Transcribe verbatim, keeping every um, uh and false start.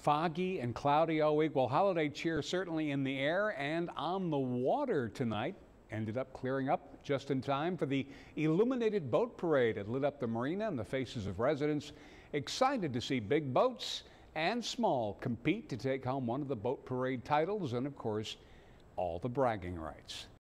Foggy and cloudy all week. Well, holiday cheer certainly in the air and on the water tonight. Ended up clearing up just in time for the Illuminated Boat Parade. It lit up the marina and the faces of residents excited to see big boats and small compete to take home one of the boat parade titles and, of course, all the bragging rights.